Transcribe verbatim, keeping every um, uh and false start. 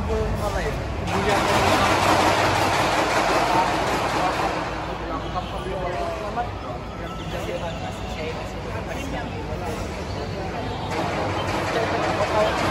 full apa ya? Kemudian selamat yang tidak sih masih saya masih